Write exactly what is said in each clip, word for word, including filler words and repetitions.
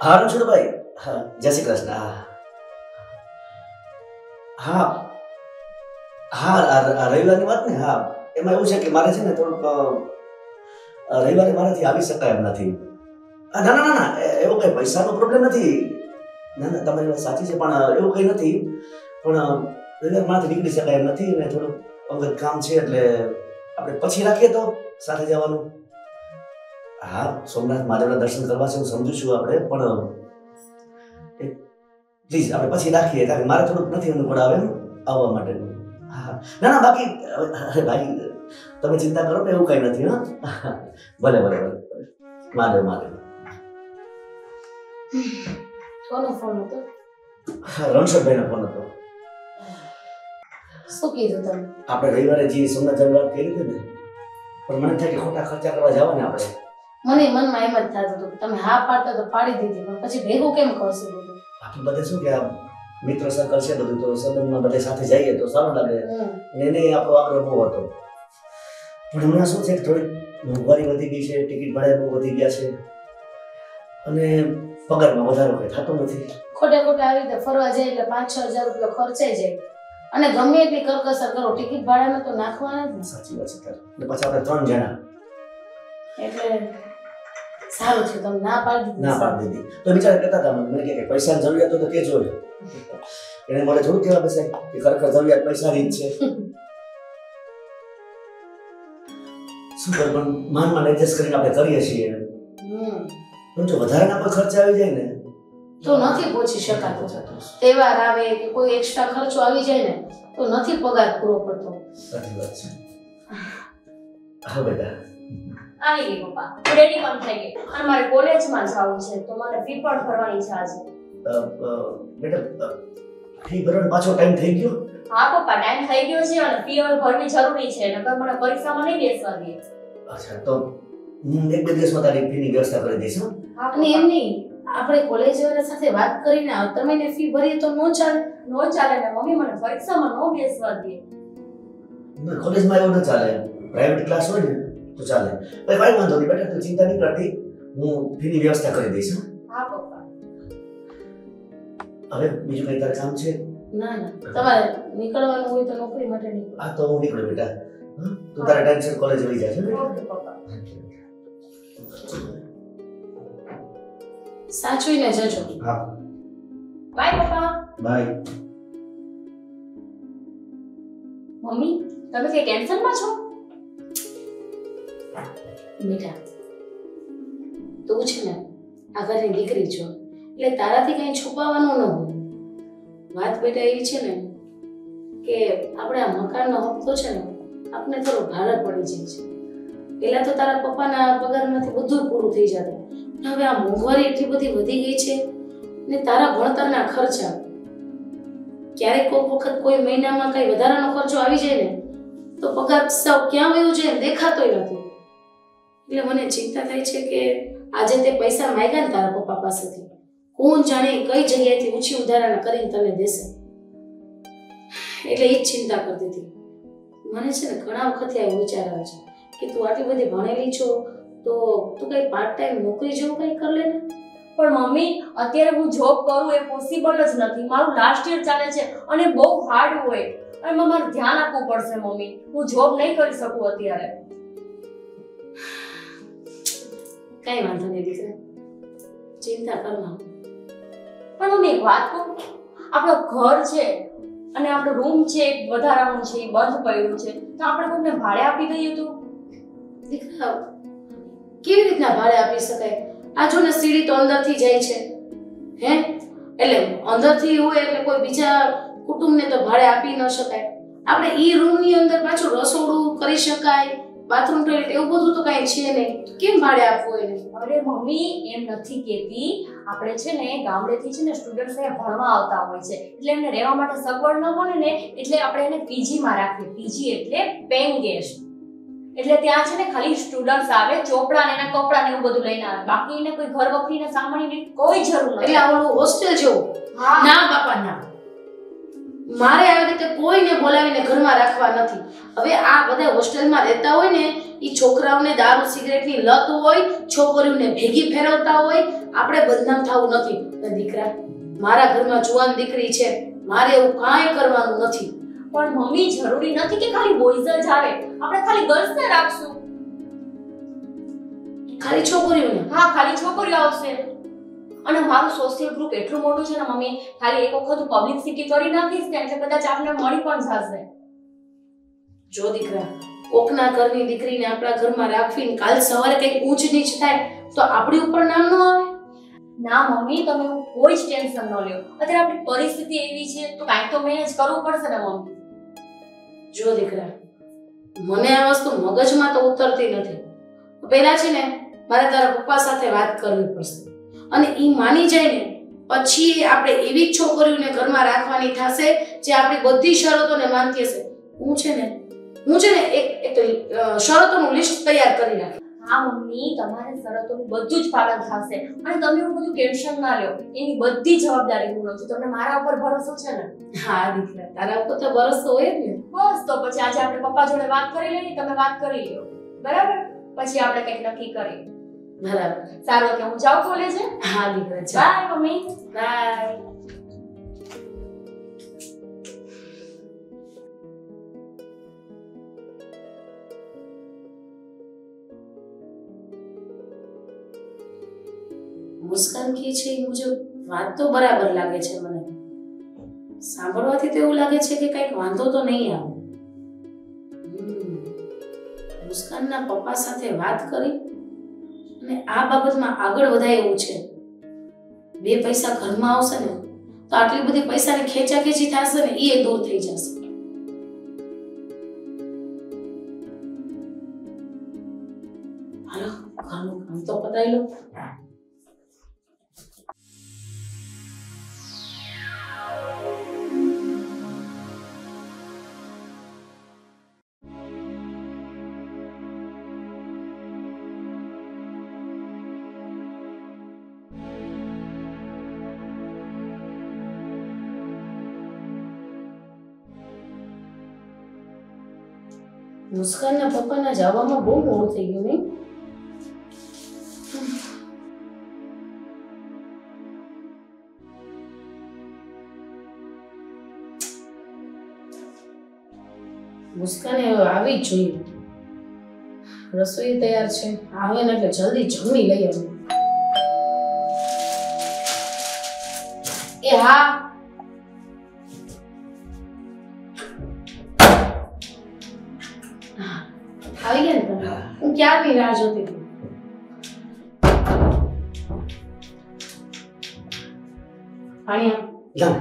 હા રણછોડભાઈ, હા જય શ્રી કૃષ્ણ. હા હા રવિવારની વાત ને. હા એમાં એવું છે કે મારે છે ને થોડુંક રવિવારે મારાથી આવી શકાય એમ નથી. ના ના ના ના એવું કઈ પૈસાનો પ્રોબ્લેમ નથી. ના ના તમારી વાત સાચી છે, પણ એવું કઈ નથી. પણ રવિવાર મારાથી નીકળી શકાય એમ નથી ને થોડુંક અંગત કામ છે, એટલે આપણે પછી રાખીએ તો સાથે જવાનું. હા સોમનાથ મહાદેવના દર્શન કરવા છે હું સમજુ છું આપણે, પણ પ્લીઝ આપણે પછી રાખીએ, કારણ કે મારે થોડુંક નથી અનુકૂળ આવે એમ આવવા માટેનું. હા ના ના બાકી અરે ભાઈ તમે ચિંતા કરો કે એવું કઈ નથી. હા ભલે ભલે ભલે મહાદેવ મહાદેવ. કોનો ફોન હતો? રણછોડભાઈનો ફોન હતો. શું કીધું તમે? આપણે રવિવારે જે સોમનાથ જવાની વાત કરી હતી ને, પણ મને થાય કે ખોટા ખર્ચા કરવા જવા ને આપણે. મને મનમાં એમ જ થતું હતું તમે હા પાડતા તો પાડી દીધી, પણ પછી ભેગું કેમ કરશો બધું? આપણે બધે શું કે મિત્ર સર્કલ છે બધું, તો સંબંધમાં બધે સાથે જઈએ તો સારું લાગે. એને આપણો આગ્રહ બહુ હતો, પણ હમણાં શું છે કે થોડી મોંઘવારી વધી ગઈ છે, ટિકિટ ભાડા બહુ વધી ગયા છે, અને પગારમાં વધારો કંઈ થતો નથી. ખોટે ખોટે આવી રીતે ફરવા જાય એટલે પાંચ છ હજાર રૂપિયા ખર્ચાઈ જાય, અને ગમે એટલી કરકસર કરો ટિકિટ ભાડામાં તો નાખવાના જ. સાચી વાત છે. એટલે પછી આપણે ત્રણ જણા, એટલે સારું છે તમે ના પાડી દીધી. ના પાડી દીધી તો બિચારા કહેતા હતા મને કે પૈસાની જરૂરિયાત હોય તો કે જોડે એને મને થોડું કહેવા બેસાય કે ખરેખર જરૂરિયાત પૈસાની જ છે. શું કર પણ માન માન એડજસ્ટ કરીને આપણે કરીએ છીએ. પણ જો વધારાના કોઈ ખર્ચ આવી જાય ને તો નથી પહોંચી શકાતો. તહેવાર આવે કે કોઈ એક્સ્ટ્રા ખર્ચો આવી જાય ને તો નથી પગાર પૂરો પડતો. સાચી વાત છે. હા બેટા આવી ગઈ પપ્પા, રેડી પણ થઈ ગઈ અને મારે કોલેજમાં જવું છે, તો મારે ફી પણ ભરવાની છે આજે. બેટા ફી ભરવાનો પાછો ટાઈમ થઈ ગયો? હા પપ્પા ટાઈમ થઈ ગયો છે અને ફી હવે ભરવી જરૂરી છે, નકર મને પરીક્ષામાં નહીં બેસવા દે. અચ્છા તો હું એક બે દિવસમાં તારી ફીની વ્યવસ્થા કરી દઈશ. અને એમ નહીં, આપણે કોલેજ વાળા સાથે વાત કરીને આવતા મહિને ફી ભરીએ તો નો ચાલે? નો ચાલે ને મમ્મી, મને પરીક્ષામાં નો બેસવા દે. ના કોલેજમાં એવું ન ચાલે, પ્રાઇવેટ ક્લાસ હોય ને તો ચાલે. ભાઈ ભાઈ વાંધો નહીં બેટા, તું ચિંતા નહીં કરતી, હું ફીની વ્યવસ્થા કરી દઈશ. હા પપ્પા. હવે બીજું કઈ તારે કામ છે? ના ના તમારે નીકળવાનું હોય તો નોકરી માટે નીકળો. હા તો હું નીકળું બેટા. હા તું તારા ટાઈમસર કોલેજ આવી જાય છે. ઓકે પપ્પા. સાચવીને જજો. હા બાય પપ્પા. બાય. મમ્મી તમે કે ટેન્શનમાં છો? બેટા તું છે ને આ ઘરની દીકરી છો, એટલે તારાથી કઈ છુપાવવાનું ન હોય. વાત બેટા એવી છે ને કે આપણે આ મકાનનો હપ્તો છે ને આપણે થોડો ભારે પડી જાય છે. પહેલા તો તારા પપ્પાના પગારમાંથી બધું પૂરું થઈ જતું, હવે આ મોંઘવારી એટલી બધી વધી ગઈ છે ને તારા ભણતરના ખર્ચા, ક્યારેક કોઈ વખત કોઈ મહિનામાં કઈ વધારાનો ખર્ચો આવી જાય ને તો પગાર સાવ ક્યાં વયો જાય દેખાતોય નથી. એટલે મને ચિંતા થાય છે કે આજે તે પૈસા માંગ્યા ને તારા પપ્પા પાસેથી, કોણ જાણે કઈ જગ્યાએથી ઊંચી ઉધારણ કરીને તને દેશે. એટલે એ જ ચિંતા કરતી હતી. મને છે ને ઘણા વખતથી આ વિચાર આવે છે કે તું આટલી બધી ભણેલી છો તો તું કઈ પાર્ટ ટાઈમ નોકરી જેવું કઈ કર લે ને. પણ મમ્મી અત્યારે હું જોબ કરું એ પોસિબલ જ નથી, મારું લાસ્ટ યર ચાલે છે અને બહુ હાર્ડ હોય અને મારે ધ્યાન આપવું પડશે મમ્મી, હું જોબ નહીં કરી શકું અત્યારે. કઈ વાંધો નહીં દીકરા, ચિંતા કરમાં. પણ મમ્મી એક વાત કહું, આપણો ઘર છે અને આપણો રૂમ છે વધારાનું છે, એ બંધ પડ્યું છે, તો આપણે કોઈને ભાડે આપી દઈએ તો? દીકરા કેવી રીતના ભાડે આપી શકાય? આ જો ને સીડી તો અંદરથી જાય છે, હે એટલે અંદરથી હોય એટલે કોઈ બીજા કુટુંબને તો ભાડે આપી ન શકાય. આપણે ઈ રૂમની અંદર પાછું રસોડું કરી શકાય, બાથરૂમ ટોયલેટ એવું બધું તો કાંઈ છે નહીં, કેમ ભાડે આપવું એને? અરે મમ્મી એમ નથી કેતી, આપણે છે ને ગામડેથી છે ને સ્ટુડન્ટ્સ અહીંયા ભણવા આવતા હોય છે, એટલે એમને રહેવા માટે સગવડ ન મળે ને એટલે આપણે એને પીજીમાં રાખીએ. પીજી એટલે પેઇંગ ગેસ્ટ, એટલે ત્યાં છે ને ખાલી સ્ટુડન્ટ્સ આવે, ચોપડા ને એના કપડા ને એવું બધું લઈને આવે, બાકી એને કોઈ ઘર વખરીને સામાનની કોઈ જરૂર નથી. એટલે ઓલું હોસ્ટેલ જેવું? ના બાપા ના, મારે આવી રીતે કોઈને બોલાવીને ઘરમાં રાખવા નથી. હવે આ બધા હોસ્ટેલમાં રહેતા હોય ને એ છોકરાઓને દારૂ સિગરેટની લત હોય, છોકરીઓને ભેગી ફેરવતા હોય. આપણે બદનામ થવું નથી. દીકરા, મારા ઘરમાં જુવાન દીકરી છે, મારે એવું કાંઈ કરવાનું નથી. પણ મમ્મી, જરૂરી નથી કે ખાલી બોયઝ જ આવે. આપણે ખાલી ગર્લ્સ ને રાખશું. ખાલી છોકરીઓને? હા, ખાલી છોકરીઓ આવશે. અને મારું સોશિયલ ગ્રુપ એટલું મોટું છે ને મમ્મી, ખાલી એક વખત પબ્લિસિટી કરી નાખીશ ને એટલે કદાચ આપને મળી પણ જશે. જો દીકરા, કોકના ઘરની દીકરીને આપણા ઘરમાં રાખવીને કાલ સવારે કંઈક ઊંચ નીચ થાય તો આપણી ઉપર નામ ન આવે. ના મમ્મી, તમે એવું કોઈ જ ટેન્શન ન લ્યો. અત્યારે આપણી પરિસ્થિતિ એવી છે તો કાંઈક તો મેનેજ કરવું પડશે ને મમ્મી. જો દીકરા, મને આ વસ્તુ મગજમાં તો ઉતરતી નથી. પહેલા છે ને મારે તારા પપ્પા સાથે વાત કરવી પડશે અને ઈ માની જાય ને પછી આપણે એવી જ છોકરીઓને ઘરમાં રાખવાની થશે જે આપણી બધી શરતોને માનતી હશે. હું છે ને હું છે ને એક એક શરતોનું લિસ્ટ તૈયાર કરી નાખી. હા મમ્મી, તમારે શરતોનું બધું જ પાલન થશે અને તમે એવું બધું ટેન્શન ના લ્યો. એની બધી જવાબદારી હું લઉં છું. તમને મારા ઉપર ભરોસો છે ને? હા દીકરા, તારા ઉપર તો ભરોસો હોય જ ને. બસ તો પછી આજે આપણે પપ્પા જોડે વાત કરી લઈએ. તમે વાત કરી લ્યો, બરાબર? પછી આપણે કંઈક નક્કી કરીએ. બરાબર. સારું, કે હું જાઉં કોલેજે? હા દીકરા, જા. By mummy. બાય. મુસ્કાન કહે છે એ મુજબ વાત તો બરાબર લાગે છે મને. સાંભળવાથી તો એવું લાગે છે કે કંઈક વાંધો તો નહીં આવે. મુસ્કાનના પપ્પા સાથે વાત કરી અને આ બાબતમાં આગળ વધાય એવું છે. બે પૈસા ઘરમાં આવશે ને તો આટલી બધી પૈસાની ખેંચાખેંચી થશે ને એ દૂર થઈ જશે. હાલો, ઘરનું કામ તો પતાવી લો. મુસ્કાનના પપ્પાના જવામાં બહુ મોડું થઈ ગયું નહીં? મુસ્કાને આવી જ જોઈએ. રસોઈ તૈયાર છે, આવે ને એટલે જલ્દી જમી લઈએ. એ હા, આવી ગયા ને તમે? હું ક્યારની રાહ જોતી હતી. પાણી આપ.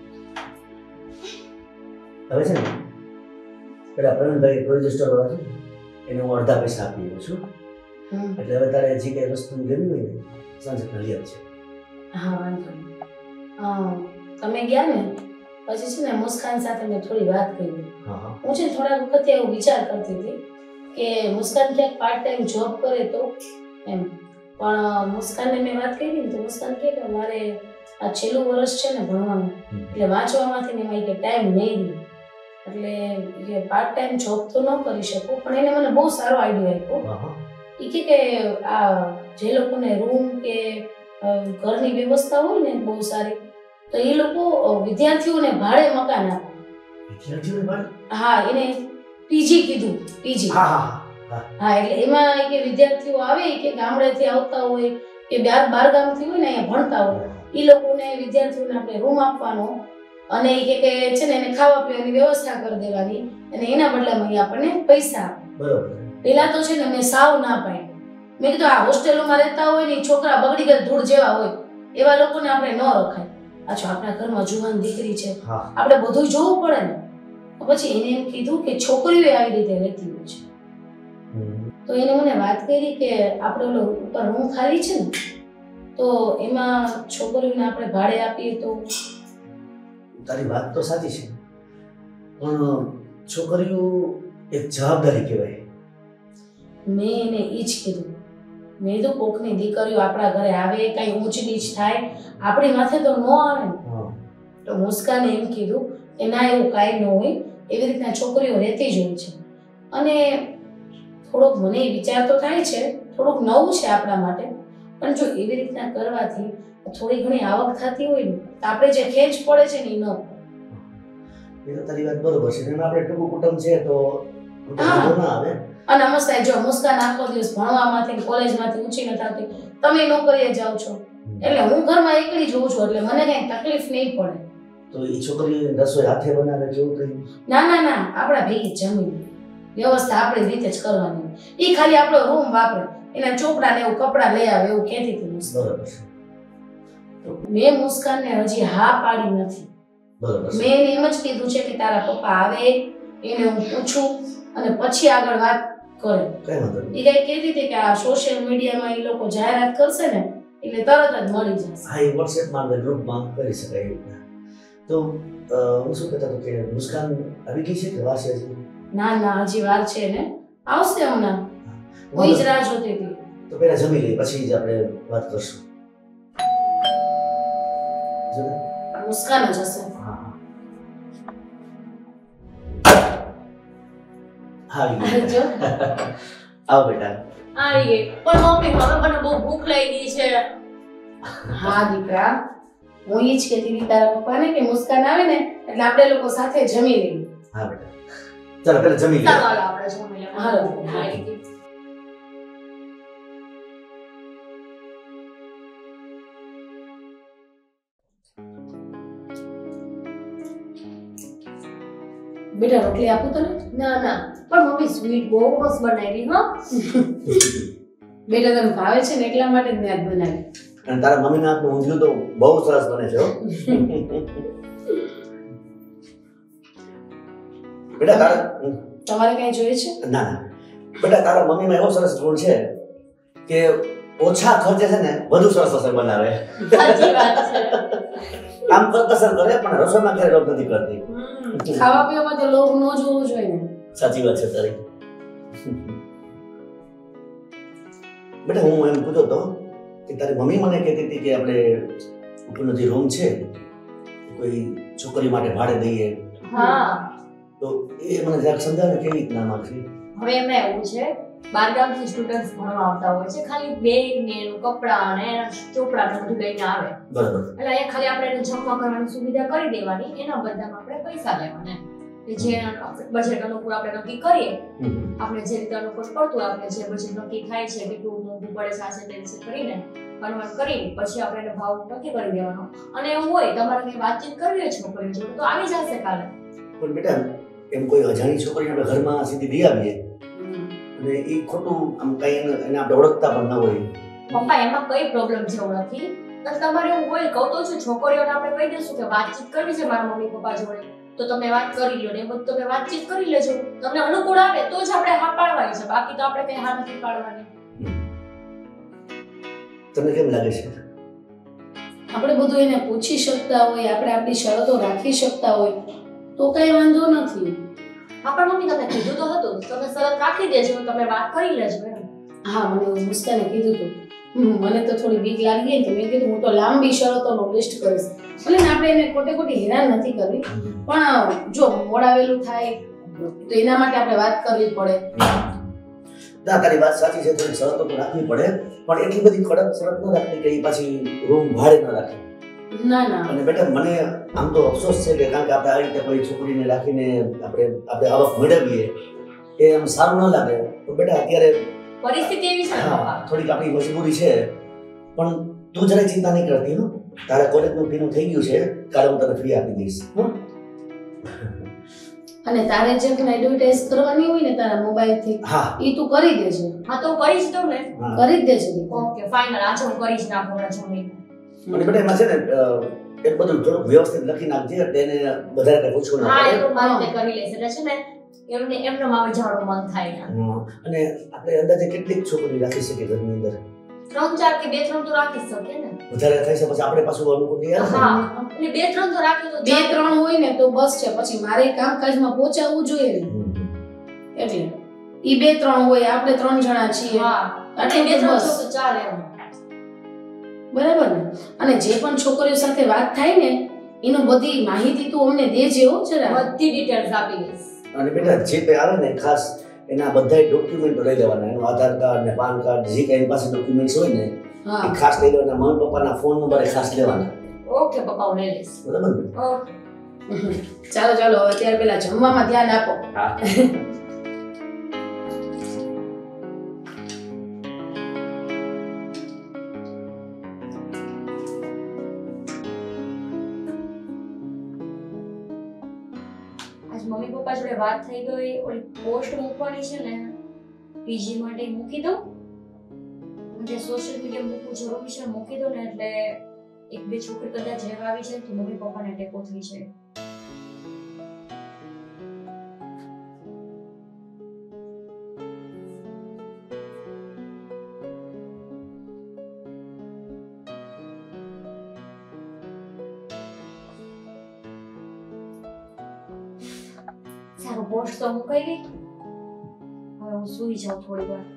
હવે છે ને પેલા પ્રવીણભાઈ પ્રોજેસ્ટર વાળા છે એને હું અડધા પૈસા આપી દઉં છું. એટલે હવે તારે જે કઈ વસ્તુ લેવી હોય ને સાંજે લઈ આવજે. હા, વાંધો નહીં. તમે ગયા ને પછી છે ને મુસ્કાન સાથે મેં થોડી વાત કરી. હું છે થોડા વખત એવું વિચાર કરતી હતી કે મુસ્કાન ક્યાંક પાર્ટ ટાઈમ જોબ કરે તો એમ. પણ મુસ્કાનને મેં વાત કરી ને તો મુસ્કાન કહે કે મારે આ છેલ્લું વર્ષ છે ને ભણવાનું, એટલે વાંચવામાંથી ને એમાં કે ટાઈમ નહીં રહે, એટલે એ પાર્ટ ટાઈમ જોબ તો ન કરી શકું. પણ એને મને બહુ સારો આઈડિયા આપ્યો. એ કહે કે આ જે લોકોને રૂમ કે ઘરની વ્યવસ્થા હોય ને બહુ સારી, તો એ લોકો વિદ્યાર્થીઓને ભાડે મકાન આપે. વિદ્યાર્થીઓને ભાડે? હા, એને પીજી કીધું. પીજી. હા હા હા, એટલે એમાં કે વિદ્યાર્થીઓ આવે કે ગામડેથી આવતા હોય કે બાર બાર ગામથી હોય ને અહીંયા ભણતા હોય, એ લોકોને વિદ્યાર્થીઓને આપણે રૂમ આપવાનો અને એ કે છે ને એને ખાવા પીવાની વ્યવસ્થા કરી દેવાની અને એના બદલામાં એ આપણને પૈસા આપે. બરોબર. પેલા તો છે ને મેં સાવ ના પાડી. મેં કીધું આ હોસ્ટેલોમાં રહેતા હોય ને છોકરા બગડી ગયા ધૂળ જેવા હોય એવા લોકોને આપણે ન રખાય. પાછું આપણા ઘરમાં જુવાન દીકરી છે, આપણે બધું જોવું પડે ને. પછી એને એમ કીધું કે છોકરીઓ આવી રીતે રહેતી હોય છે. તો એને મને વાત કરી કે આપણે ઓલો ઉપર રૂમ ખાલી છે ને તો એમાં છોકરીઓને આપણે ભાડે આપીએ તો. તારી વાત તો સાચી છે, પણ છોકરીઓ એક જવાબદારી કહેવાય. મેં એને ઈ જ કીધું. મેં તો કોકની દીકરીઓ આપણા ઘરે આવે, કઈ ઊંચ નીચ થાય, આપણી માથે તો ન આવે ને. તો મુસ્કાને એમ કીધું કે ના એવું કાંઈ ન હોય, એવી રીતના છોકરીઓ રહેતી જ હોય છે. અને થોડોક મને વિચાર તો થાય છે, થોડુંક નવું છે આપણા માટે, પણ જો એવી રીતના કરવાથી થોડી ઘણી આવક થતી હોય ને તો આપણે જે ખેંચ પડે છે ને એ ન એ તો તારી વાત બરોબર છે. એમાં આપણે ટૂંકું કુટુંબ છે તો વાંધો ના આવે. અને અમસ્તા જો મુસ્કાન આખો દિવસ ભણવામાંથી કોલેજમાંથી ઊંચી નથી આવતી, તમે નોકરીએ જાઓ છો, એટલે હું ઘરમાં એકલી જોઉં છું, એટલે મને કઈ તકલીફ નહીં પડે. તો એ છોકરી રસોઈ હાથે બનાવે કેવું કઈ? ના ના ના, આપણા ભેગી જમીન વ્યવસ્થા આપણી રીતે જ કરવાની. એ ખાલી આપણો રૂમ વાપરે, એના ચોપડા ને એવું કપડા લઈ આવે એવું કહેતી હતી મુસ્કાન. બરોબર છે. મેં મુસ્કાનને હજી હા પાડી નથી. બરોબર છે. મેં એને એમ જ કીધું છે કે તારા પપ્પા આવે એને હું પૂછું અને પછી આગળ વાત કરે. કઈ વાંધો નહીં. એ કઈ કહેતી હતી કે આ સોશિયલ મીડિયામાં એ લોકો જાહેરાત કરશે ને એટલે તરત જ મળી જશે. હા, એ વોટ્સએપમાં આપણે ગ્રુપમાં કરી શકાય એ રીતના. તો અ, હું શું કહેતો હતો કે મુસ્કાન આવી ગઈ છે કે વાર છે હજી? ના ના, હજી વાર છે ને, આવશે હમણાં. હું જ રાહ જોતી હતી. તો પહેલા જમી લઈએ પછી જ આપણે વાત કરશું. જો ને. મુસ્કાન જ હશે. હા હા. આવી ગઈ. જો આવો બેટા. આવી ગઈ. પણ મમ્મી હવે મને બહુ ભૂખ લાગી છે. હા દીકરા, હું ઈ જ કહેતી હતી તારા પપ્પાને કે મુસ્કાન આવે ને એટલે આપણે લોકો સાથે જમી લઈએ. હા બેટા, ચાલો પહેલા જમી લઈએ. ચાલો આપણે જમી લઈએ. હાલો. આવી ગઈ. બેટા રોટલી આપું તને? ના ના, પણ મમ્મી સ્વીટ બહુ મસ્ત બનાવી હો. બેટા તને ભાવે છે ને એટલા માટે જ મેં આજ બનાવી. અને તારા મમ્મીના હાથનું ઊંધિયું તો બહુ સરસ બને છે હો. બેટા તારા તમારે કઈ જોઈએ છે? ના ના બેટા, તારા મમ્મીમાં એવો સરસ ગુણ છે કે ઓછા ખર્ચે છે ને વધુ સરસ રસોઈ બનાવે. સાચી વાત છે. કામ કરકસર કરે પણ રસોઈમાં ક્યારે રોગ નથી કરતી. ખાવા પીવામાં તો લોભ ન જોવો જોઈએ ને. સાચી વાત છે તારી. બેટા હું એમ પૂછતો હતો કે તારી મમ્મી મને કહેતી હતી કે આપણે ઉપરનો જે રૂમ છે કોઈ છોકરી માટે ભાડે દઈએ, હા, તો એ મને જરાક સમજાવે કેવી રીતના માંગશે? હવે એમાં એવું છે, બારગામથી સ્ટુડન્ટ્સ ભણવા આવતા હોય છે, ખાલી બેગ ને એનું કપડાં ને ચોપડા ને બધું લઈને આવે. બરાબર. એટલે અહીંયા ખાલી આપણે એને જમવા કરવાની સુવિધા કરી દેવાની, એના બદલામાં આપણે પૈસા લેવાના. કે જે બજેટ અનુકૂળ આપણે નક્કી કરીએ, આપણે જે રીતે અનુકૂળ પડતું હોય, આપણે જે બજેટ નક્કી થાય છે કેટલું મોંઘું પડે છે આ છે તે છે કરીને કન્વર્ટ કરી પછી આપણે એને ભાવ નક્કી કરી દેવાનો. અને એવું હોય તમારે કંઈ વાતચીત કરવી હોય છોકરીઓ જોડે તો આવી જશે કાલે. પણ બેટા એમ કોઈ અજાણી છોકરીને આપણે ઘરમાં સીધી લઈ આવીએ અને એ ખોટું આમ કઈ એને એને આપણે ઓળખતા પણ ન હોય. પપ્પા એમાં કઈ પ્રોબ્લેમ જેવું નથી. તો તમારે એવું હોય કહું તો છું, છોકરીઓને આપણે કહી દઈશું કે વાતચીત કરવી છે મારા મમ્મી પપ્પા જોડે તો તમે વાત કરી લો ને એ બધું તમે વાતચીત કરી લેજો. તમને અનુકૂળ આવે તો જ આપણે હા પાડવાની છે, બાકી તો આપણે કઈ હા નથી પાડવાની. તમને કેમ લાગે છે? આપણે બધું એને પૂછી શકતા હોય, આપણે આપણી શરતો રાખી શકતા હોય તો કઈ વાંધો નથી. આપણા મમ્મી તમને કીધું તો હતું, તમે શરત રાખી દેજો, તમે વાત કરી લેજો એમ. હા, મને એવું મુસ્કાને કીધું હતું. મને તો થોડી બીક લાગી ગઈ તો મેં કીધું હું તો લાંબી શરતોનું લિસ્ટ કરીશ. ભલે ને આપણે એને ખોટે ખોટી હેરાન નથી કરવી, પણ જો મોડાવેલું થાય તો એના માટે આપણે વાત કરવી પડે. ના, તારી વાત સાચી છે, થોડી શરતો તો રાખવી પડે પણ એટલી બધી કડક શરત ન રાખવી કે એ પાછી રૂમ ભાડે ન રાખે. ના ના, અને બેટા મને આમ તો અફસોસ છે કે કારણ કે આપણે આ રીતે કોઈ છોકરીને રાખીને આપણે આપણે આવક મેળવીએ એ આમ સારું ન લાગે. તો બેટા અત્યારે પરિસ્થિતિ એવી છે ને હા પપ્પા. થોડીક આપણી મજબૂરી છે પણ તું જરાય ચિંતા નહીં કરતી હો. તારા કોલેજનું ફીનું થઈ ગયું છે, કાલે હું તને ફી આપી દઈશ. હો? અને તારે જે પણ એડવર્ટાઇઝ કરવાની હોય ને તારા મોબાઈલથી હા એ તું કરી દેજે. હા તો હું કરી જ દઉં ને. હા. કરી જ દેજે દીકરા. ઓકે ફાઇનલ, આજે હું કરી જ નાખું હમણાં જમીને. અને બેટા એમાં છે ને અ, એ બધું થોડુંક વ્યવસ્થિત લખી નાખજે એટલે એને વધારે કંઈ પૂછવું ના હા એ પડે. તો મારી રીતે કરી લેશે એટલે છે ને એમને એમનો માવે જવાનું મન થાય ને. હા. અને આપણે અંદાજે કેટલીક છોકરી રાખી શકીએ ઘરની અંદર? ત્રણ ચાર કે બે ત્રણ તો રાખી જ શકે ને. વધારે થાય છે પછી આપણે પાછું અનુકૂળ નહીં આવે ને? હા એટલે બે ત્રણ તો રાખી તો બે ત્રણ હોય ને તો બસ છે, પછી મારે કામકાજમાં પહોંચાડવું જોઈએ ને. હમ. એટલે ઈ બે ત્રણ હોય, આપણે ત્રણ જણા છીએ. હા આટલું બે તો ત્રણ બસ. તો ચાલે એમ. બરાબર ને? અને જે પણ છોકરીઓ સાથે વાત થાય ને એનું બધી માહિતી તું અમને દેજે હો જરા. બધી ડિટેલ્સ આપી દઈશ. અને બેટા જે કંઈ આવે ને ખાસ એના બધા ડોક્યુમેન્ટ લઈ લેવાના, એનું આધાર કાર્ડ ને પાન કાર્ડ જે કંઈ એની પાસે ડોક્યુમેન્ટ્સ હોય ને હા એ ખાસ લઈ લેવાના. મમ્મી પપ્પાના ફોન નંબર એ ખાસ લેવાના, ઓકે પપ્પા હું લઈ લઈશ. બરાબર ને? ઓકે. ચાલો ચાલો હવે અત્યારે પેલા જમવામાં ધ્યાન આપો. હા. આજ મમ્મી પપ્પા જોડે વાત થઈ ગઈ, ઓલી પોસ્ટ મૂકવાની છે ને પીજી માટે મૂકી દઉં. અને સોશિયલ મીડિયા મૂકવું જરૂરી છે, મૂકી દઉં ને એટલે એક બે છોકરી કદાચ રહેવા આવી જાય તો મમ્મી પપ્પાને ટેકો થઈ જાય. સારું, પોસ્ટ તો મુકાઈ ગઈ. હવે હું સૂઈ જાઉં થોડી વાર.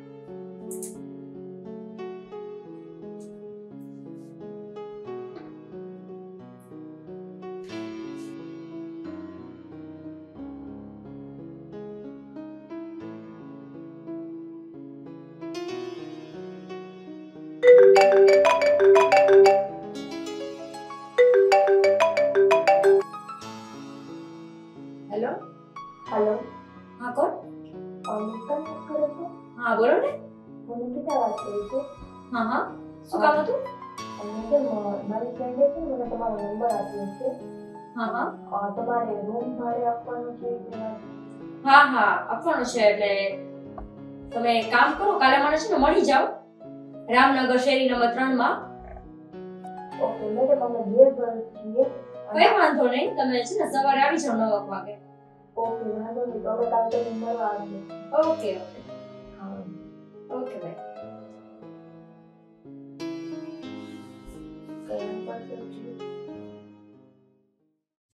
હેલો हेलो હા કોણ? अमिता बात कर रहे हो? હા બોલો ને. હું નિકિતા વાત કરું છું. હા હા શું કામ હતું? અને કે મ- મારી ફ્રેન્ડે છે ને મને તમારો નંબર આપ્યો છે. હા હા અ, તમારે રૂમ ભાડે આપવાનું છે કે હા હા આપવાનું છે. એટલે તમે એક કામ કરો, કાલે મને છે ને મળી જાઓ રામનગર શેરી નંબર ત્રણ માં. ઓકે મેડમ અમે બે ઘર છીએ. કઈ વાંધો નહીં, તમે છે ને સવારે આવી જાઓ નવ વાગે. ઓકે વાંધો નહીં તો અમે કાલે તમને મળવા આવીએ. ઓકે ઓકે હા ઓકે બાય. કઈ નંબર છે?